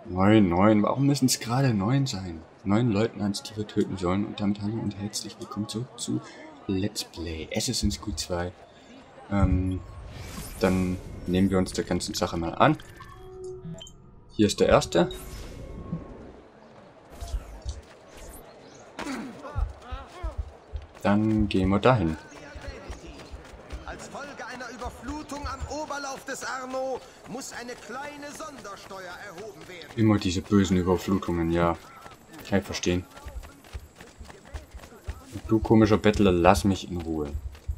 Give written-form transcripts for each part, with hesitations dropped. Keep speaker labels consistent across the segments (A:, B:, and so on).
A: 9. Warum müssen es gerade 9 sein? 9 Leutnants, die wir töten sollen. Und damit hallo und herzlich willkommen zurück zu Let's Play Assassin's Creed 2. Dann nehmen wir uns der ganzen Sache mal an. Hier ist der erste. Dann gehen wir dahin.
B: Als Folge einer Überflutung am Oberlauf des Arno muss eine kleine Sondersteuer erhoben werden.
A: Immer diese bösen Überflutungen, ja. Kann ich verstehen. Du komischer Bettler, lass mich in Ruhe.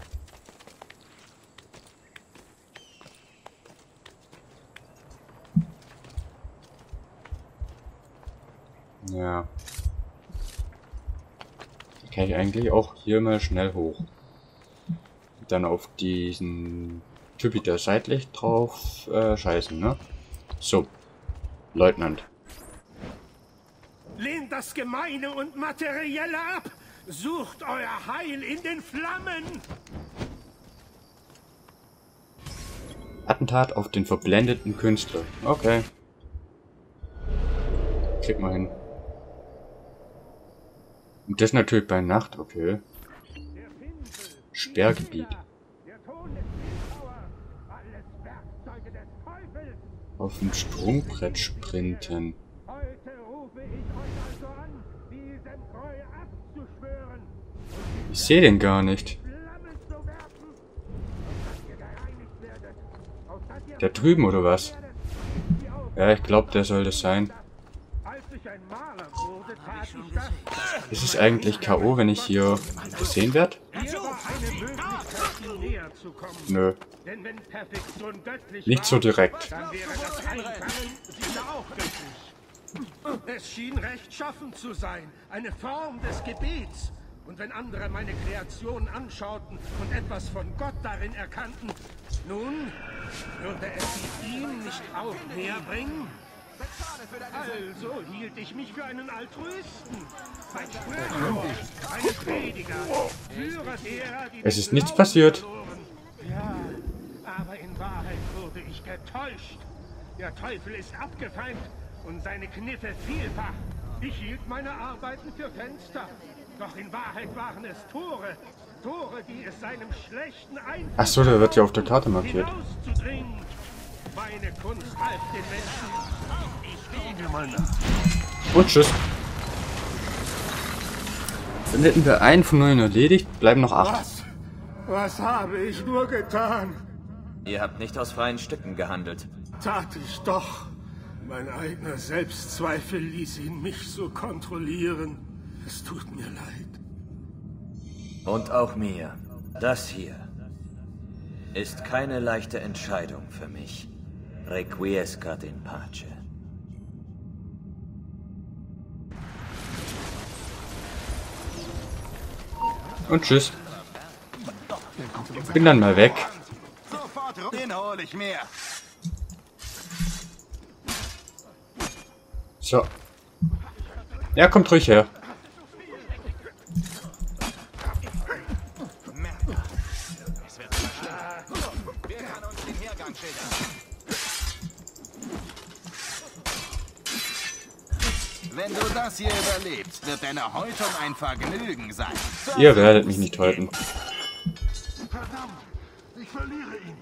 A: Ja. Da kann ich eigentlich auch hier mal schnell hoch. Dann auf diesen Typi da seitlich drauf scheißen, ne? So. Leutnant.
C: Lehnt das Gemeine und Materielle ab! Sucht euer Heil in den Flammen!
A: Attentat auf den verblendeten Künstler. Okay. Krieg mal hin. Und das natürlich bei Nacht, okay. Sperrgebiet. Auf dem Sprungbrett sprinten. Ich sehe den gar nicht. Da drüben oder was? Ja, ich glaube, der soll das sein. Ist es eigentlich K.O., wenn ich hier gesehen werde? Nö. Nicht so direkt.
C: Es schien rechtschaffen zu sein, eine Form des Gebets. Und wenn andere meine Kreation anschauten und etwas von Gott darin erkannten, nun, würde es sie ihm nicht auch näher bringen? Also hielt ich mich für einen Altruisten, ein Sprücher, ein Prediger, Führer derer, die
A: Es ist nichts passiert.
C: Ja, aber in Wahrheit wurde ich getäuscht. Der Teufel ist abgefeimt und seine Kniffe vielfach. Ich hielt meine Arbeiten für Fenster. Doch in Wahrheit waren es Tore. Tore, die es seinem schlechten Einfall...
A: Ach so, der wird ja auf der Karte markiert.
C: ...hinauszudringen. Meine Kunst half den Menschen. Ich lege mal nach.
A: Und tschüss. Dann hätten wir einen von 9 erledigt, bleiben noch 8.
C: Was habe ich nur getan?
D: Ihr habt nicht aus freien Stücken gehandelt.
C: Tat ich doch. Mein eigener Selbstzweifel ließ ihn mich so kontrollieren. Es tut mir leid.
D: Und auch mir. Das hier ist keine leichte Entscheidung für mich. Requiescat in pace.
A: Und tschüss. Bin dann mal weg.
B: Sofort, den hol ich mir.
A: So. Ja, kommt ruhig her.
B: Wer kann uns den Hergang schildern? Wenn du das hier überlebst, wird deine Häutung ein Vergnügen sein.
A: Ihr werdet mich nicht häuten.
C: Verdammt, ich verliere ihn.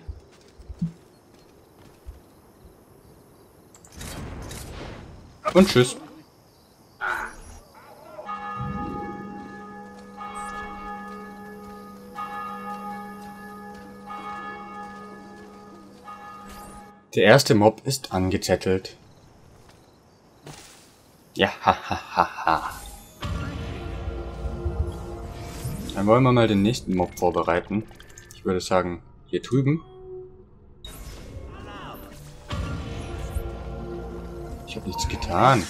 A: Und tschüss. Der erste Mob ist angezettelt. Ja, hahaha. Dann wollen wir mal den nächsten Mob vorbereiten. Ich würde sagen, hier drüben. Ich habe nichts getan.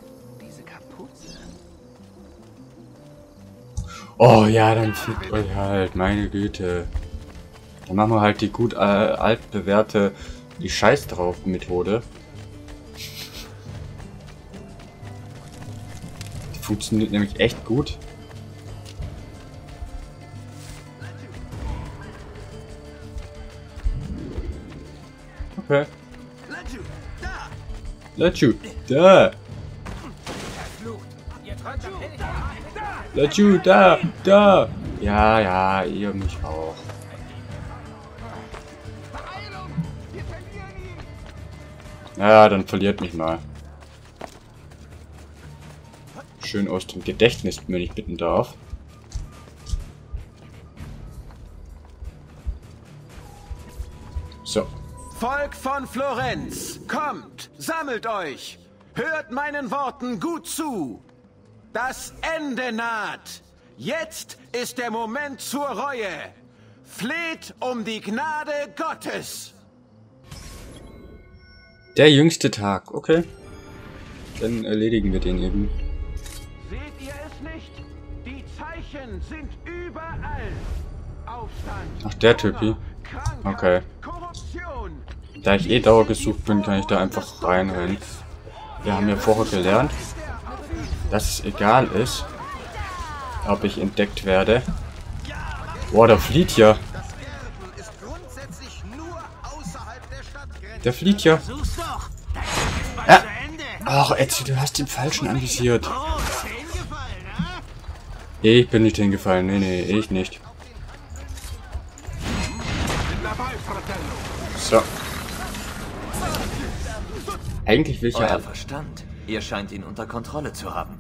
A: Oh ja, dann fickt euch halt, meine Güte. Dann machen wir halt die gut altbewährte die Scheiß drauf Methode. Die funktioniert nämlich echt gut. Okay. Lachu, da! Lachu, da! Da! Ja, ja, ihr mich auch. Ja, dann verliert mich mal. Schön aus dem Gedächtnis, wenn ich bitten darf. So.
B: Volk von Florenz, kommt, sammelt euch, hört meinen Worten gut zu. Das Ende naht. Jetzt ist der Moment zur Reue. Fleht um die Gnade Gottes.
A: Der jüngste Tag, okay. Dann erledigen wir den eben.
B: Seht ihr es nicht? Die Zeichen sind überall. Aufstand.
A: Ach, der Typi. Okay.
B: Korruption.
A: Da ich eh dauergesucht bin, kann ich da einfach reinrennen. Wir haben ja vorher gelernt, dass es egal ist, ob ich entdeckt werde. Boah, der flieht ja. Der flieht ja. Ja. Ach, Etzi, du hast den Falschen anvisiert. Ich bin nicht hingefallen. Nee, nee, ich nicht. So. Eigentlich will ich ja...
D: Euer Verstand. Ihr scheint ihn unter Kontrolle zu haben.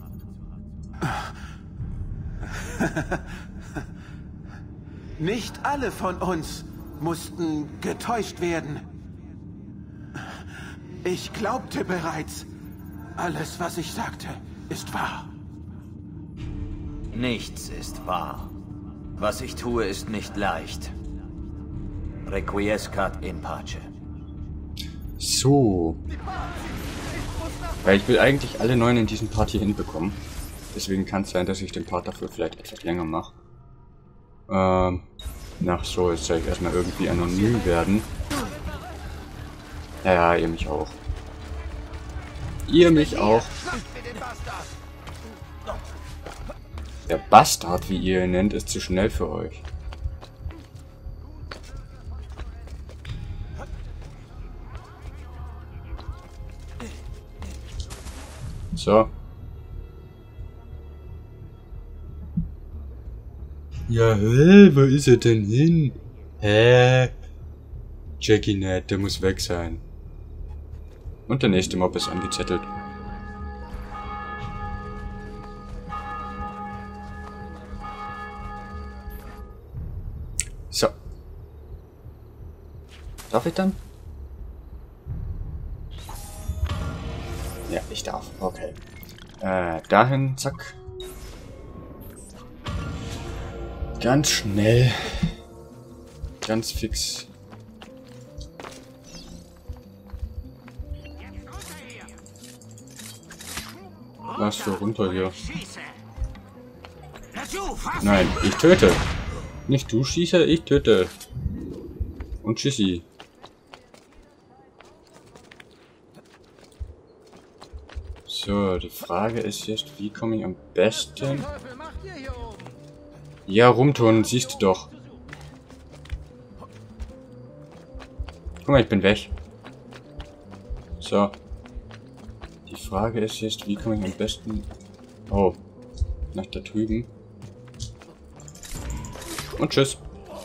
B: Nicht alle von uns mussten getäuscht werden. Ich glaubte bereits, alles, was ich sagte, ist wahr.
D: Nichts ist wahr. Was ich tue, ist nicht leicht. Requiescat in pace.
A: So. Weil ich will eigentlich alle 9 in diesem Part hier hinbekommen. Deswegen kann es sein, dass ich den Part dafür vielleicht etwas länger mache. Nach so, jetzt soll ich erstmal irgendwie anonym werden. Ja, ihr mich auch. Ihr mich auch. Der Bastard, wie ihr ihn nennt, ist zu schnell für euch. So. Ja, wo ist er denn hin? Jackie nicht, der muss weg sein. Und der nächste Mob ist angezettelt. So. Darf ich dann? Ja, ich darf. Okay. Dahin, zack. Ganz schnell. Ganz fix. Was für runter hier? Nein, ich töte. Nicht du schieße, ich töte. Und tschüssi. So, die Frage ist jetzt, wie komme ich am besten... Ja, rumturnen, siehst du doch. Guck mal, ich bin weg. So. Die Frage ist jetzt, wie komme ich am besten... Oh. Nach da drüben. Und tschüss.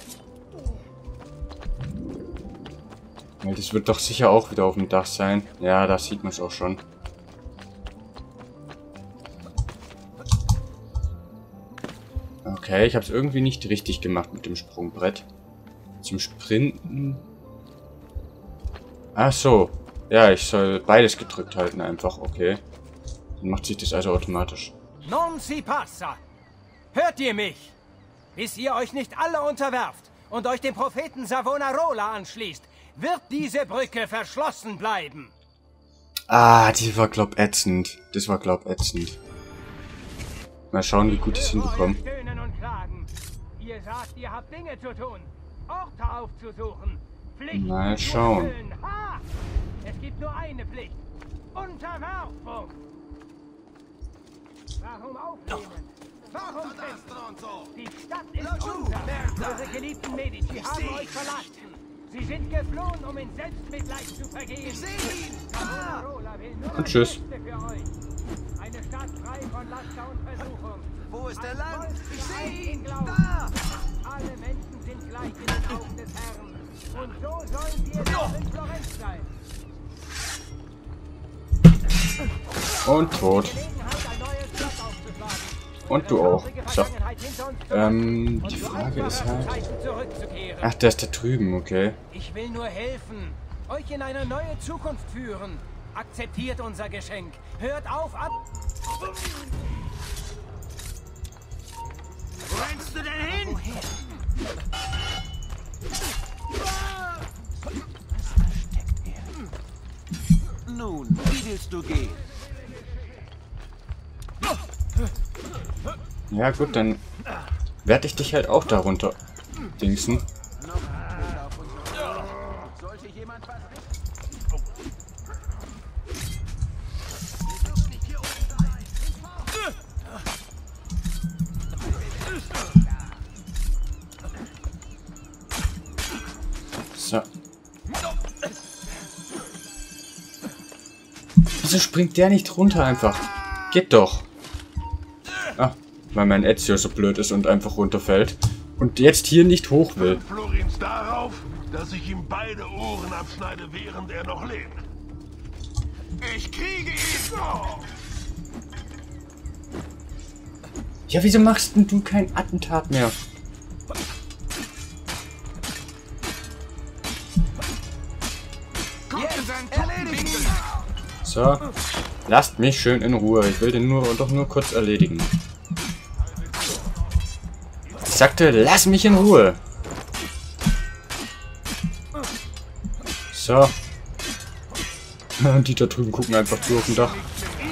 A: Weil das wird doch sicher auch wieder auf dem Dach sein. Ja, da sieht man es auch schon. Okay, ich habe es irgendwie nicht richtig gemacht mit dem Sprungbrett. Zum Sprinten. Ach so. Ja, ich soll beides gedrückt halten einfach. Okay. Dann macht sich das also automatisch.
E: Non si passa. Hört ihr mich? Bis ihr euch nicht alle unterwerft und euch dem Propheten Savonarola anschließt, wird diese Brücke verschlossen bleiben.
A: Ah, die war glaub ätzend. Das war glaub ätzend. Mal schauen, wie gut ich es hinbekomme.
E: Ihr sagt, ihr habt Dinge zu tun, Orte aufzusuchen, Pflichten
A: mal schauen.
E: zu erfüllen. Ha! Es gibt nur eine Pflicht. Unterwerfung. Warum aufnehmen? Warum kämpfen? Die Stadt ist unser. Eure geliebten Medici haben euch verlassen. Sie sind geflohen, um in Selbstmitleid zu vergehen. Ich sehe ihn!
A: Und tschüss.
E: Eine Stadt frei von Laster und Versuchung.
B: Wo ist der Land? Ich sehe ihn!
E: Da! Alle Menschen sind gleich in den Augen des Herrn. Und so sollen wir auch in Florenz sein.
A: Und tot. Und du auch. So. Die Frage ist halt... Ach, der ist da drüben, okay.
E: Ich will nur helfen. Euch in eine neue Zukunft führen. Akzeptiert unser Geschenk. Hört auf ab...
B: Wo rennst du denn hin? Nun, wie willst du gehen?
A: Ja gut, dann werde ich dich halt auch darunter dingsen.
B: Sollte jemand was
A: So. Wieso springt der nicht runter einfach? Geht doch. Ah, weil mein Ezio so blöd ist und einfach runterfällt. Und jetzt hier nicht hoch will.
F: Florenz darauf, dass ich ihm beide Ohren abschneide, während er noch lebt. Ich kriege ihn! Oh.
A: Ja, wieso machst denn du kein Attentat mehr? So, lasst mich schön in Ruhe. Ich will den doch nur kurz erledigen. Ich sagte, lass mich in Ruhe. So. Und die da drüben gucken einfach zu auf dem Dach.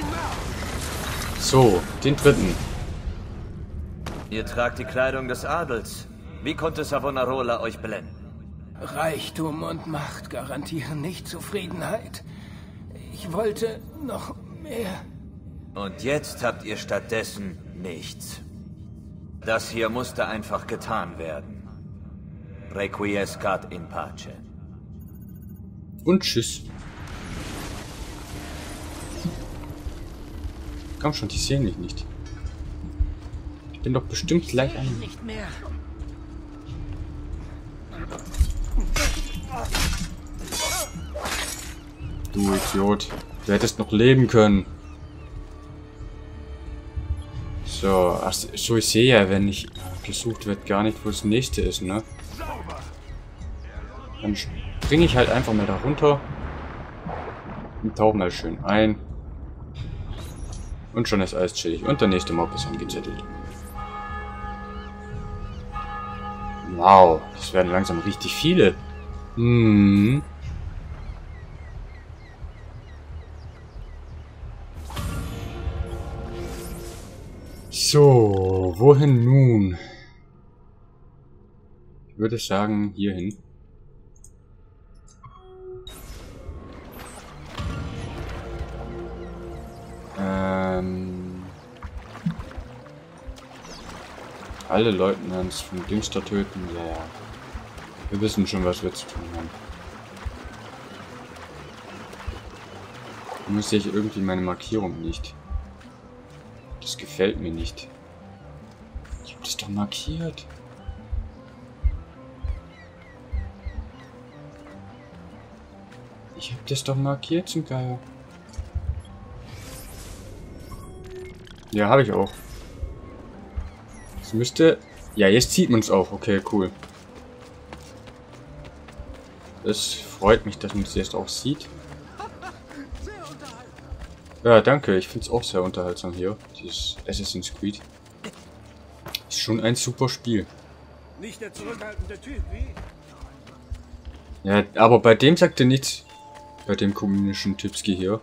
A: So, den dritten.
D: Ihr tragt die Kleidung des Adels. Wie konnte Savonarola euch blenden?
E: Reichtum und Macht garantieren nicht Zufriedenheit. Ich wollte noch mehr.
D: Und jetzt habt ihr stattdessen nichts. Das hier musste einfach getan werden. Requiescat in pace.
A: Und tschüss. Komm schon, die sehen mich nicht. Ich bin doch bestimmt gleich ein...
E: Nicht mehr.
A: Du Idiot. Du hättest noch leben können. So, ach so, ich sehe ja, wenn ich gesucht wird, gar nicht, wo das nächste ist, ne? Dann springe ich halt einfach mal da runter und tauche mal schön ein. Und schon ist alles chillig. Und der nächste Mob ist angezettelt. Wow, das werden langsam richtig viele. Hm. So, wohin nun? Ich würde sagen, hierhin. Alle Leutnants von Dingster töten, ja, ja. Wir wissen schon, was wir zu tun haben. Nur sehe ich irgendwie meine Markierung nicht. Das gefällt mir nicht. Ich habe das doch markiert. Ich habe das doch markiert zum Geier. Ja, habe ich auch. Das müsste... Ja, jetzt sieht man es auch. Okay, cool. Es freut mich, dass man es jetzt auch sieht. Ja, danke. Ich finde es auch sehr unterhaltsam hier. Dieses Assassin's Creed. Ist schon ein super Spiel.
C: Nicht der zurückhaltende Typ, wie?
A: Ja, aber bei dem sagt er nichts. Bei dem kommunischen Typski hier.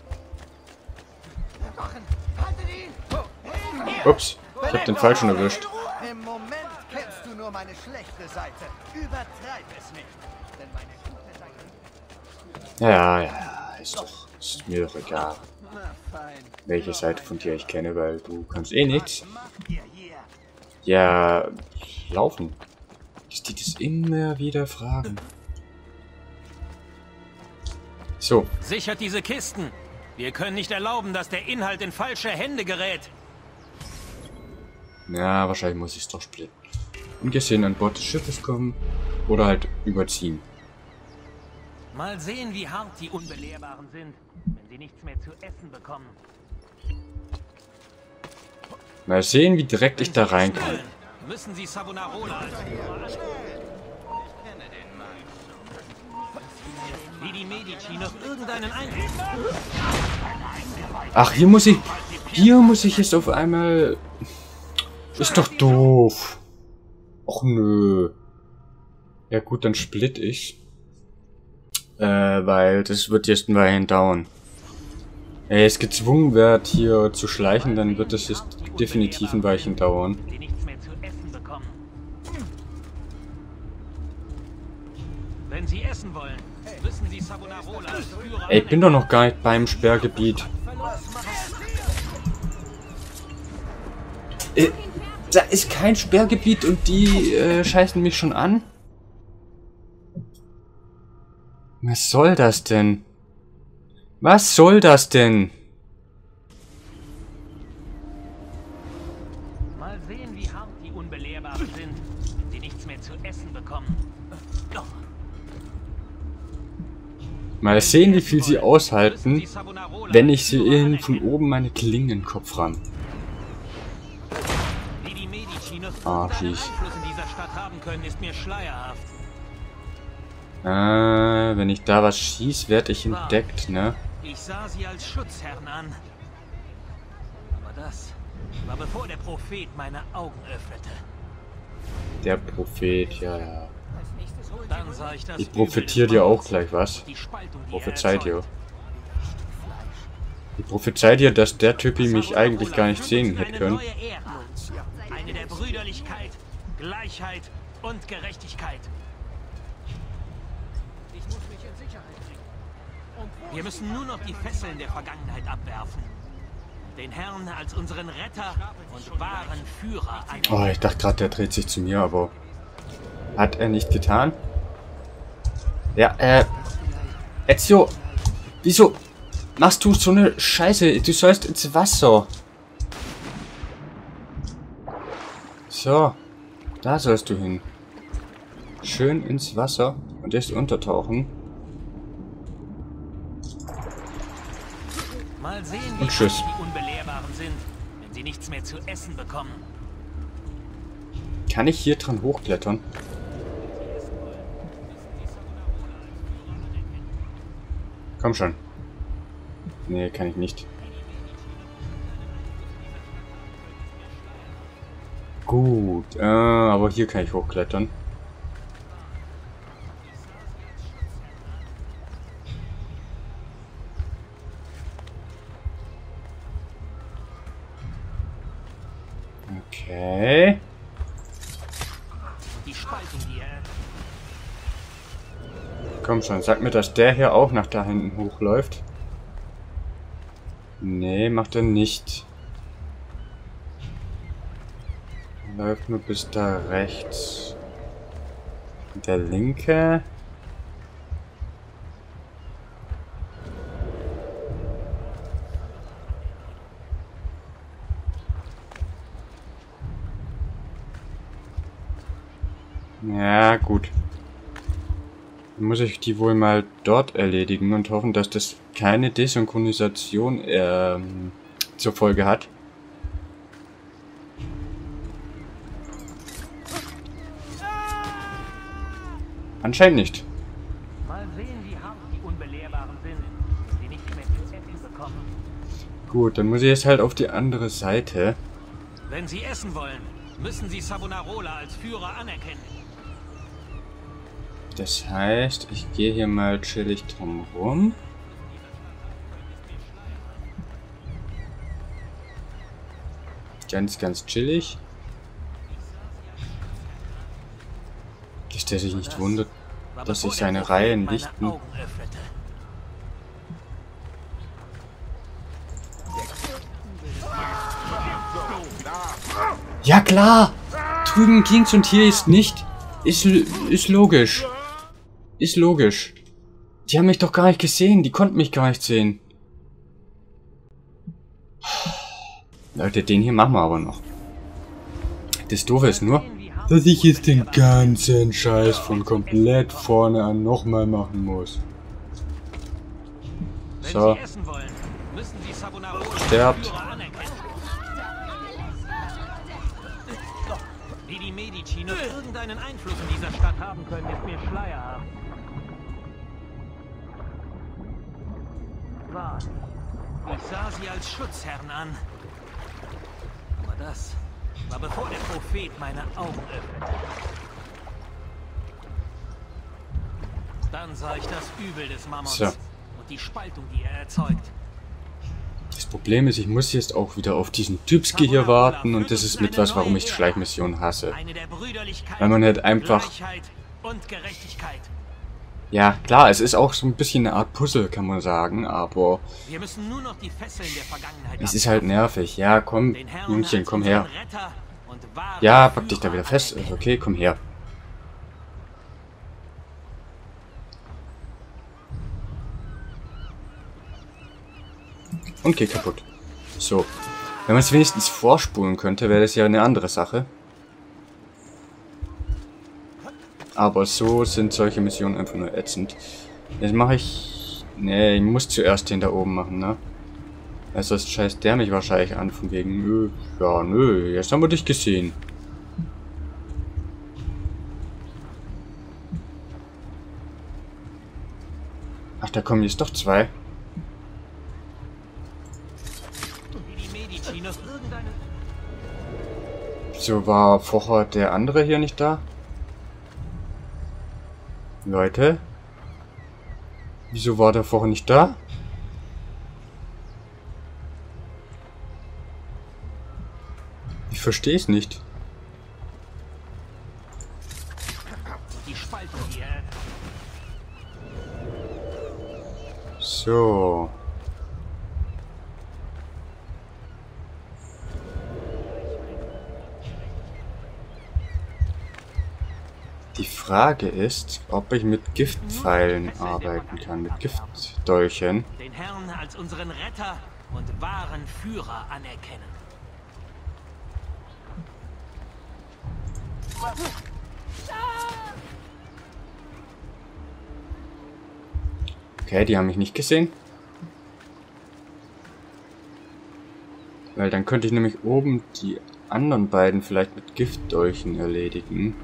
A: Ups, ich hab den falschen erwischt.
G: Im Moment kennst du nur meine schlechte Seite. Übertreib es nicht. Denn meine gute Seite...
A: Ja, ist mir doch egal. Welche Seite von dir ich kenne, weil du kannst eh nichts. Ja, laufen. Dass die das immer wieder fragen. So.
E: Sichert diese Kisten. Wir können nicht erlauben, dass der Inhalt in falsche Hände gerät.
A: Ja, wahrscheinlich muss ich es doch splitten. Und jetzt sehen an Bord des Schiffes kommen. Oder halt überziehen.
E: Mal sehen, wie hart die Unbelehrbaren sind, wenn sie nichts mehr zu essen bekommen.
A: Mal sehen, wie direkt ich da reinkomme.
E: Müssen Sie Savonarola als wie die Medici noch irgendeinen Einfluss.
A: Ach, hier muss ich jetzt auf einmal... Ist doch doof. Och nö. Ja gut, dann split ich. Weil das wird jetzt ein Weilchen dauern. Wenn ich jetzt gezwungen werde, hier zu schleichen, dann wird das jetzt definitiv ein Weilchen dauern.
E: Wenn Sie essen wollen, müssen Sie Savonarola als Führer.
A: Ey, ich bin doch noch gar nicht beim Sperrgebiet. Da ist kein Sperrgebiet und die scheißen mich schon an? Was soll das denn? Was soll das denn?
E: Mal sehen, wie hart die Unbelehrbaren sind, wenn sie nichts mehr zu essen bekommen.
A: Mal sehen, wie viel sie aushalten, wenn ich sie ihnen von oben meine Klingenkopf ran.
E: Wie die Medici noch
A: Ah,
E: irgendeinen
A: fies.
E: Einfluss in dieser Stadt haben können, ist mir schleierhaft.
A: Wenn ich da was schieß, werde ich entdeckt, ne?
E: Ich sah sie als Schutzherrn an. Aber das war bevor der Prophet meine Augen öffnete.
A: Der Prophet, ja.
E: Dann sah ich das
A: Ich prophetiere dir auch gleich was.
E: die Spaltung, die
A: Prophezeit dir.
E: erzeugt.
A: Ich prophezei dir, dass der Typi mich eigentlich gar nicht sehen hätte können.
E: Eine neue Ära. Eine der Brüderlichkeit, Gleichheit und Gerechtigkeit. Ich muss mich in Sicherheit bringen. Wir müssen nur noch die Fesseln der Vergangenheit abwerfen. Den Herrn als unseren Retter und wahren Führer an.
A: Oh, ich dachte gerade, der dreht sich zu mir, aber... Hat er nicht getan? Ja, Ezio, wieso machst du so eine Scheiße? Du sollst ins Wasser. So, da sollst du hin. Schön ins Wasser und erst untertauchen.
E: Mal sehen, wie
A: Und tschüss.
E: hart die Unbelehrbaren sind, wenn sie nichts mehr zu essen bekommen.
A: Kann ich hier dran hochklettern? Komm schon. Nee, kann ich nicht. Gut, aber hier kann ich hochklettern. Okay.
E: Die Spaltung, die er...
A: Komm schon, sag mir, dass der hier auch nach da hinten hochläuft. Nee, macht er nicht. Er läuft nur bis da rechts. Und der linke... Ja, gut. Dann muss ich die wohl mal dort erledigen und hoffen, dass das keine Desynchronisation zur Folge hat. Anscheinend nicht.
E: Mal sehen, wie hart die Unbelehrbaren sind, wenn sie nichts mehr zu essen bekommen.
A: Gut, dann muss ich jetzt halt auf die andere Seite.
E: Wenn sie essen wollen, müssen sie Savonarola als Führer anerkennen.
A: Das heißt, ich gehe hier mal chillig drum rum. Ganz, ganz chillig. Dass der sich nicht wundert, dass sich seine Reihen lichten. Ja klar! Drüben ging's und hier ist nicht. Ist logisch. Ist logisch. Die haben mich doch gar nicht gesehen. Die konnten mich gar nicht sehen. Leute, den hier machen wir aber noch. Das Doofe ist nur, dass ich jetzt den ganzen Scheiß von komplett vorne an nochmal machen muss. So. Sterbt.
E: Wie die Medici noch irgendeinen Einfluss in dieser Stadt haben können, ist mir schleierhaft. Ich sah sie als Schutzherren an. Aber das war bevor der Prophet meine Augen öffnete. Dann sah ich das Übel des Mammons und die Spaltung, die er erzeugt.
A: Das Problem ist, ich muss jetzt auch wieder auf diesen Typski hier warten und das ist mit was, warum ich Schleichmissionen hasse. Weil man halt einfach... Ja, klar, es ist auch so ein bisschen eine Art Puzzle, kann man sagen, aber... Es ist halt nervig. Ja, komm, Jungchen, komm her. Ja, pack dich da wieder fest. Okay, komm her. Und geht kaputt. So. Wenn man es wenigstens vorspulen könnte, wäre das ja eine andere Sache. Aber so sind solche Missionen einfach nur ätzend. Jetzt mache ich... Nee, ich muss zuerst den da oben machen, ne? Also das scheißt der mich wahrscheinlich an, von wegen... Ja, nö, jetzt haben wir dich gesehen. Ach, da kommen jetzt doch zwei. So, war vorher der andere hier nicht da? Leute? Wieso war der vorher nicht da? Ich verstehe es nicht. So. Die Frage ist, ob ich mit Giftpfeilen arbeiten kann, mit Giftdolchen.
E: Den Herrn als unseren Retter und wahren Führer anerkennen.
A: Okay, die haben mich nicht gesehen. Weil dann könnte ich nämlich oben die anderen beiden vielleicht mit Giftdolchen erledigen.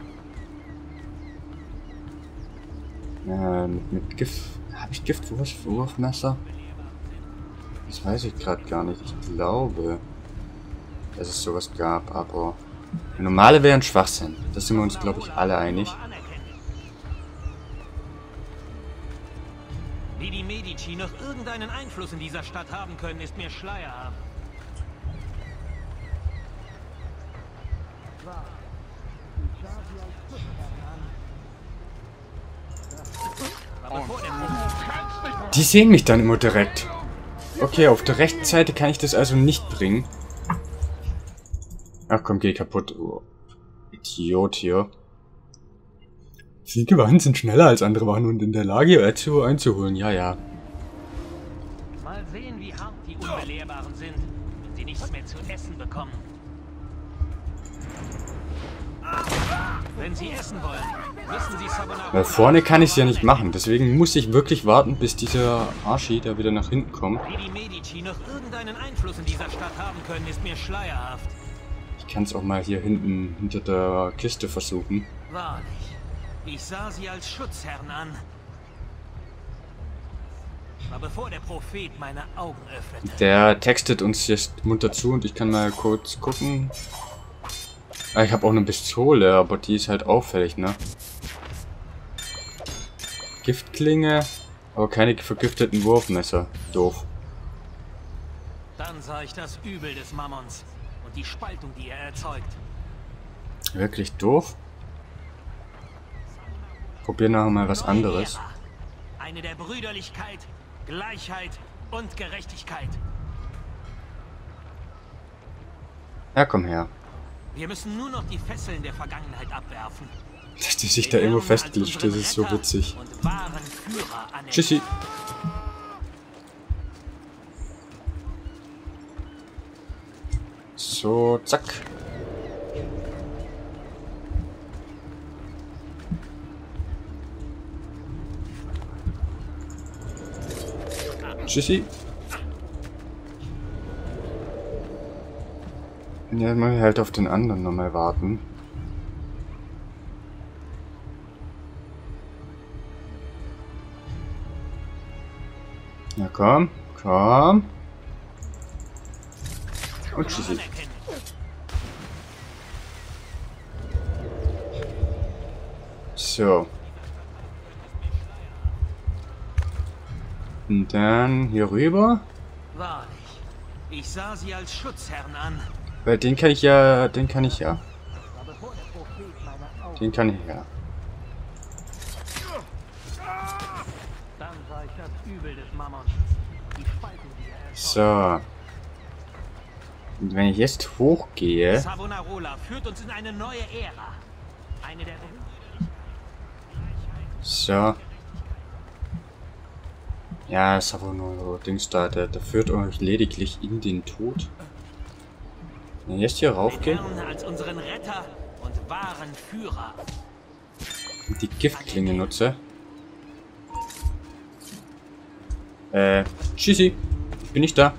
A: Mit Gift... Habe ich Giftwurfmesser? Das weiß ich gerade gar nicht. Ich glaube, dass es sowas gab, aber... Normale wären Schwachsinn. Da sind wir uns, glaube ich, alle einig.
E: Wie die Medici noch irgendeinen Einfluss in dieser Stadt haben können, ist mir schleierhaft.
A: Die sehen mich dann immer direkt. Okay, auf der rechten Seite kann ich das also nicht bringen. Ach komm, geh kaputt. Oh, Idiot hier. Siegewachen sind schneller als andere Wachen und in der Lage, Ezio einzuholen. Ja, ja.
E: Mal sehen, wie hart die Unbelehrbaren sind, wenn sie nichts mehr zu essen bekommen. Wenn sie essen wollen, müssen sie Sabonara...
A: Weil vorne kann ich es ja nicht machen. Deswegen muss ich wirklich warten, bis dieser Arschi da wieder nach hinten kommt.
E: Wie die Medici noch irgendeinen Einfluss in dieser Stadt haben können, ist mir schleierhaft.
A: Ich kann es auch mal hier hinten hinter der Kiste versuchen.
E: Wahrlich. Ich sah sie als Schutzherren an. Aber bevor der Prophet meine Augen öffnete...
A: Der textet uns jetzt munter zu und ich kann mal kurz gucken. Ah, ich habe auch eine Pistole, aber die ist halt auffällig, ne? Giftklinge, aber keine vergifteten Wurfmesser. Doof.
E: Dann sah ich das Übel des Mammons und die Spaltung, die er erzeugt.
A: Wirklich doof? Probier nachher mal was anderes.
E: Eine der Brüderlichkeit, Gleichheit und Gerechtigkeit.
A: Ja, komm her.
E: Wir müssen nur noch die Fesseln der Vergangenheit abwerfen.
A: Dass die sich da immer festglitscht, das ist so witzig. Tschüssi. So, zack. Tschüssi. Und jetzt mal halt auf den anderen nochmal warten. Ja, komm, komm. Und tschüssi. So. Und dann hier rüber.
E: Wahrlich. Ich sah sie als Schutzherrn an.
A: Weil den kann ich ja. Den kann ich ja. Den kann ich ja.
E: Dann sah ich das Übel des Mammons. Die Spalten, die er
A: So. Und wenn ich jetzt hochgehe.
E: Savonarola führt uns in eine neue Ära. Eine der
A: So. Ja, Savonarola, Dings da, der führt euch lediglich in den Tod. Wenn ich jetzt hier raufgehe.
E: als unseren Retter und wahren Führer.
A: Und die Giftklinge nutze. Tschüssi. Ich bin nicht da.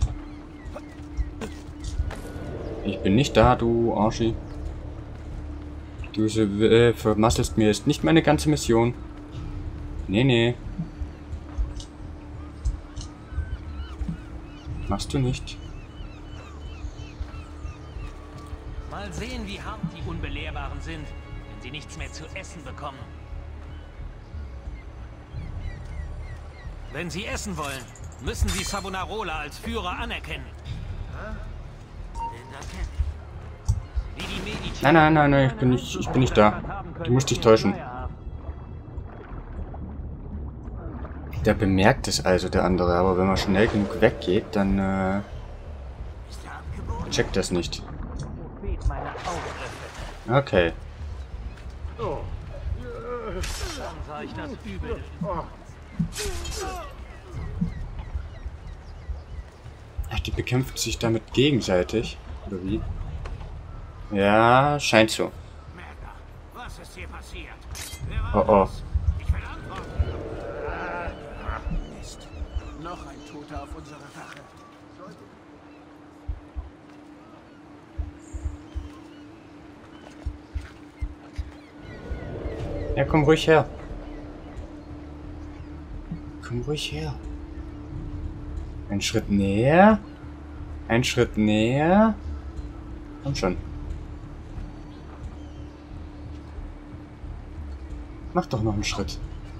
A: Ich bin nicht da, du Arschi. Du vermasselst mir jetzt nicht meine ganze Mission. Nee, nee. Machst du nicht.
E: Mal sehen, wie hart die Unbelehrbaren sind, wenn sie nichts mehr zu essen bekommen. Wenn sie essen wollen, müssen sie Savonarola als Führer anerkennen.
A: Nein, nein, nein, nein, ich bin nicht da. Du musst dich täuschen. Der bemerkt es also, der andere, aber wenn man schnell genug weggeht, dann checkt das nicht. Okay. Ach, die bekämpfen sich damit gegenseitig, oder wie? Ja, scheint so.
E: Was ist hier passiert?
A: Oh oh.
G: Mist. Noch ein Toter auf unserer Wache.
A: Ja, komm ruhig her. Komm ruhig her. Ein Schritt näher. Ein Schritt näher. Komm schon. Mach doch noch einen Schritt.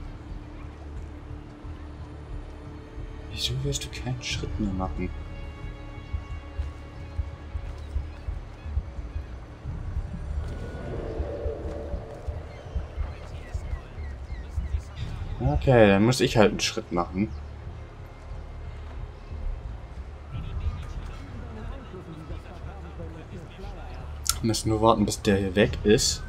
A: Wieso wirst du keinen Schritt mehr machen? Okay, dann muss ich halt einen Schritt machen. Wir müssen nur warten, bis der hier weg ist.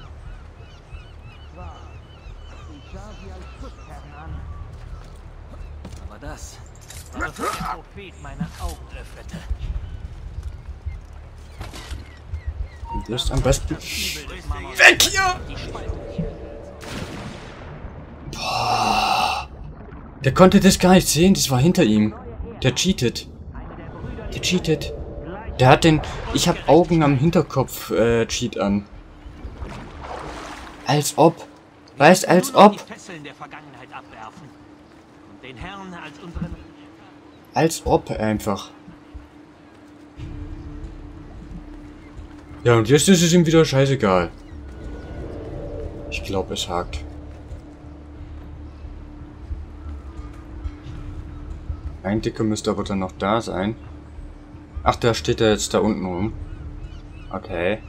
E: Aber das war der Prophet meine Augen öffnete.
A: Und der ist am besten weg hier! Boah. Der konnte das gar nicht sehen, das war hinter ihm. Der cheatet. Der cheatet. Der hat den... Ich habe Augen am Hinterkopf Cheat an. Als ob. Weißt, als ob. Als ob einfach. Ja, und jetzt ist es ihm wieder scheißegal. Ich glaube, es hakt. Ein Dicker müsste aber dann noch da sein. Ach, da steht er jetzt da unten rum. Okay.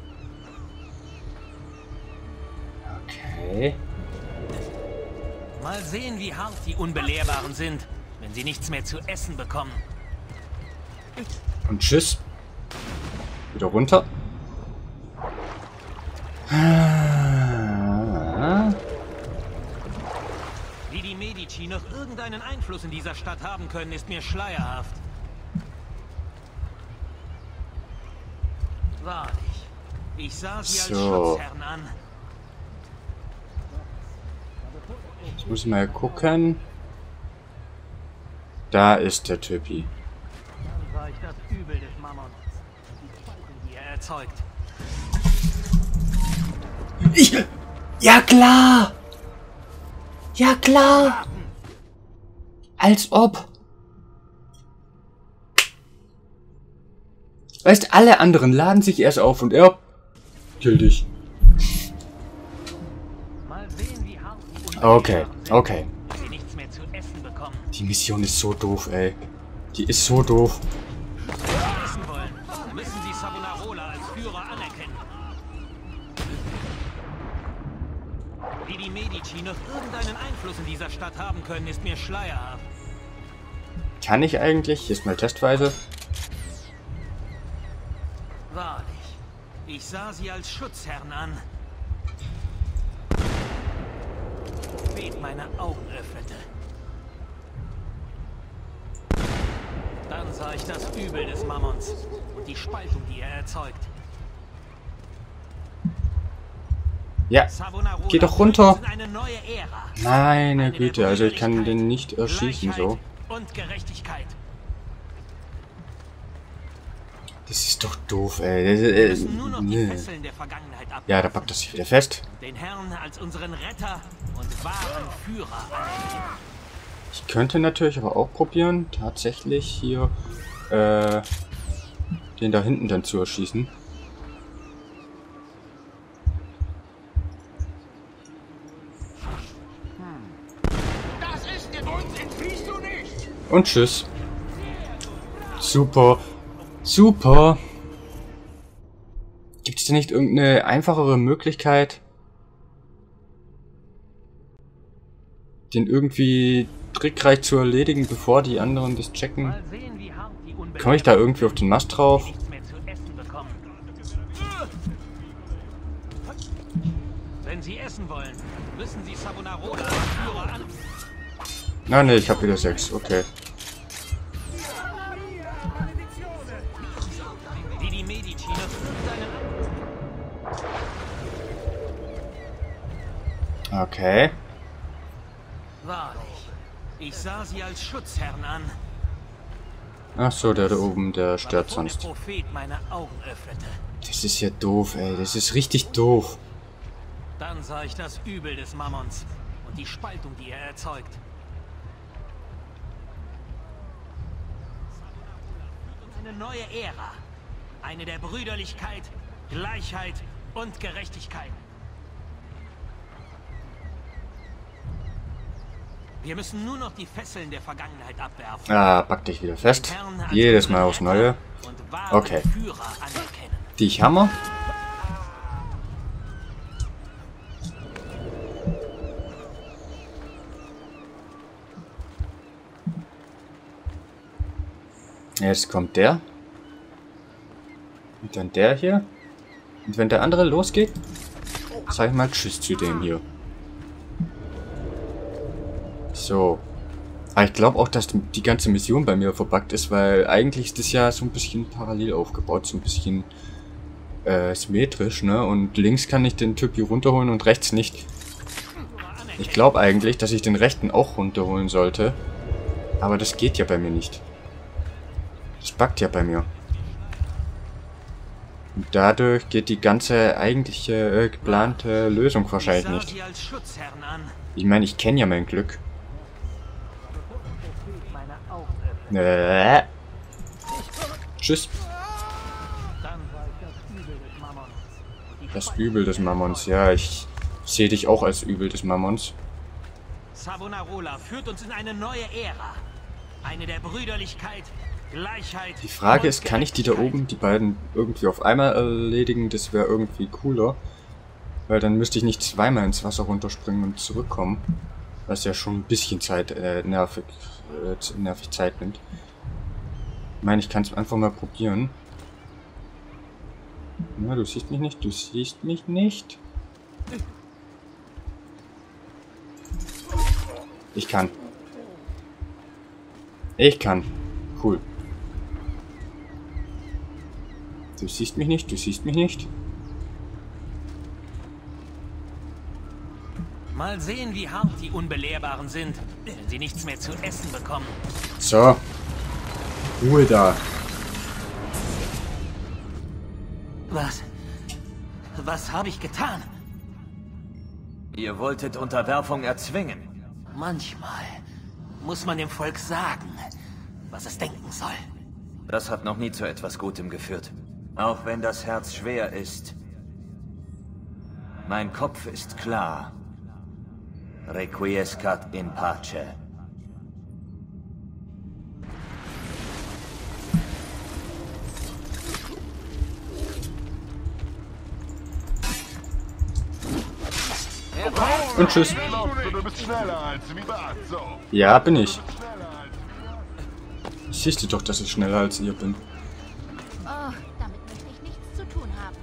A: Okay.
E: Mal sehen, wie hart die Unbelehrbaren sind, wenn sie nichts mehr zu essen bekommen.
A: Und tschüss. Wieder runter.
E: Wie die Medici noch irgendeinen Einfluss in dieser Stadt haben können, ist mir schleierhaft. Wahrlich. Ich sah sie als
A: So.
E: Schutzherrn an.
A: Ich muss mal gucken. Da ist der Typi.
E: Dann sah ich das Übel des Mammons. Die Spaltung, die er erzeugt.
A: Ja klar! Ja klar! Als ob. Weißt, alle anderen laden sich erst auf und er... Kill dich.
E: Mal sehen, wie hart die
A: Okay, okay.
E: wenn sie nichts mehr zu essen bekommen.
A: Die Mission ist so doof, ey. Die ist so doof.
E: Wenn sie essen wollen, müssen sie Savonarola als Führer anerkennen. Wie die Medici noch irgendeinen Einfluss in dieser Stadt haben können, ist mir schleierhaft.
A: Kann ich eigentlich? Jetzt mal testweise.
E: Wahrlich. Ich sah sie als Schutzherrn an. Prophet meine Augen öffnete. Dann sah ich das Übel des Mammons und die Spaltung, die er erzeugt.
A: Ja.
E: Savonarola
A: Geh doch runter.
E: führt uns in eine neue Ära.
A: Meine
E: Eine der
A: Güte, also ich kann
E: Brüderlichkeit,
A: den nicht erschießen so.
E: Gleichheit und Gerechtigkeit.
A: Das ist doch doof, ey.
E: Wir müssen nur noch die Fesseln der Vergangenheit abwerfen.
A: Ja, da packt das sich wieder fest.
E: Den Herrn als unseren Retter und wahren Führer anerkennen.
A: Ich könnte natürlich aber auch probieren, tatsächlich hier den da hinten dann zu erschießen.
F: Das ist es, uns entfliehst du nicht!
A: Und tschüss. Super. Super. Gibt es denn nicht irgendeine einfachere Möglichkeit, den irgendwie trickreich zu erledigen, bevor die anderen das checken?
E: Mal sehen, wie hart die
A: Komme ich da irgendwie auf den Mast drauf?
E: nichts mehr zu essen bekommen. Wenn sie essen wollen, müssen sie Savonarola als Führer an.
A: Ah ne, ich habe wieder 6. Okay.
E: Wie die Medici noch irgendeinen...
A: Okay.
E: Wahrlich. Ich sah sie als Schutzherrn an.
A: Ach so, der da oben, der stört
E: bevor der
A: sonst.
E: Prophet meine Augen öffnete.
A: Das ist ja doof, ey. Das ist richtig doof.
E: Dann sah ich das Übel des Mammons und die Spaltung, die er erzeugt. Eine neue Ära. Eine der Brüderlichkeit, Gleichheit und Gerechtigkeit. Wir müssen nur noch die Fesseln der Vergangenheit abwerfen.
A: Ah, pack dich wieder fest. Jedes Mal aufs Neue.
E: Und wahren
A: Okay.
E: Führer anerkennen.
A: Dich Hammer. Jetzt kommt der. Und dann der hier. Und wenn der andere losgeht, sag ich mal Tschüss zu dem hier. So. Aber ich glaube auch, dass die ganze Mission bei mir verbuggt ist, weil eigentlich ist das ja so ein bisschen parallel aufgebaut, so ein bisschen symmetrisch, ne? Und links kann ich den Typ hier runterholen und rechts nicht. Ich glaube eigentlich, dass ich den rechten auch runterholen sollte. Aber das geht ja bei mir nicht. Das buggt ja bei mir. Und dadurch geht die ganze eigentliche geplante Lösung wahrscheinlich
E: Ich sah
A: nicht.
E: sie als Schutzherrn an.
A: Ich meine, ich kenne ja mein Glück.
E: Meine Augen öffnen.
A: Tschüss.
E: Dann sah ich das Übel des Mammons. Und die
A: Das
E: Spaltung,
A: Übel des
E: die er
A: Mammons.
E: erzeugt.
A: Ja, ich sehe dich auch als Übel des Mammons.
E: Savonarola führt uns in eine neue Ära. Eine der Brüderlichkeit, Gleichheit.
A: Die Frage
E: und
A: ist, kann ich die da
E: Gerechtigkeit.
A: oben, die beiden, irgendwie auf einmal erledigen? Das wäre irgendwie cooler. Weil dann müsste ich nicht zweimal ins Wasser runterspringen und zurückkommen. Was ja schon ein bisschen Zeit, nervig Zeit nimmt. Ich meine, ich kann es einfach mal probieren. Na, du siehst mich nicht, du siehst mich nicht. Ich kann. Ich kann. Cool. Du siehst mich nicht, du siehst mich nicht.
E: Mal sehen, wie hart die Unbelehrbaren sind, wenn sie nichts mehr zu essen bekommen.
A: So. Ruhe da.
E: Was habe ich getan?
D: Ihr wolltet Unterwerfung erzwingen.
E: Manchmal muss man dem Volk sagen, was es denken soll.
D: Das hat noch nie zu etwas Gutem geführt. Auch wenn das Herz schwer ist. Mein Kopf ist klar. Requiescat in pace.
A: Und tschüss.
F: Du bist schneller als Vivazo.
A: Ja, bin ich. Siehst du doch, dass ich schneller als ihr bin.
H: Oh, damit möchte ich nichts zu tun haben.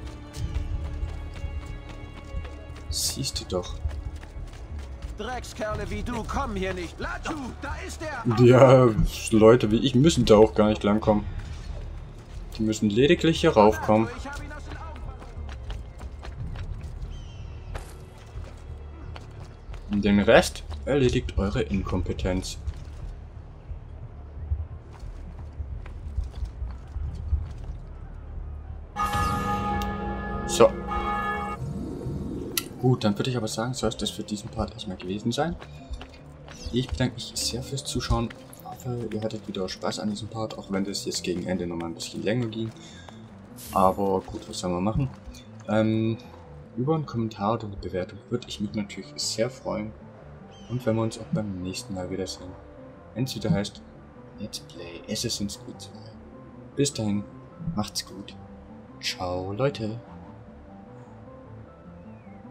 A: Siehst du doch.
B: Dreckskerle wie du kommen hier nicht. Latu, da ist er.
A: Ja, Leute wie ich müssen da auch gar nicht langkommen. Die müssen lediglich hier raufkommen.
B: Ich hab ihn aus den Augen verloren.
A: Und den Rest erledigt eure Inkompetenz. So. Gut, dann würde ich aber sagen, soll es das für diesen Part erstmal gewesen sein. Ich bedanke mich sehr fürs Zuschauen. Ich hoffe, ihr hattet wieder Spaß an diesem Part, auch wenn das jetzt gegen Ende nochmal ein bisschen länger ging. Aber gut, was soll man machen? Über einen Kommentar oder eine Bewertung würde ich mich natürlich sehr freuen. Und wenn wir uns auch beim nächsten Mal wiedersehen. Wenn es wieder heißt Let's Play Assassin's Creed 2. Bis dahin, macht's gut. Ciao, Leute.